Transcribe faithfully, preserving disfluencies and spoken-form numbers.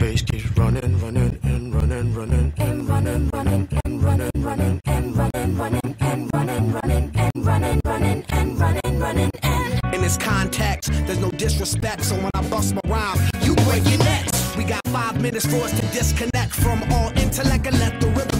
bass keeps running, running, and running, running, and running, running, and running, running, and running, running, and running, running, and running, running, and running, running, and. In this context, there's no disrespect, so when I bust my rhyme, you break your necks. We got five minutes for us to disconnect from all intellect and let the rhythm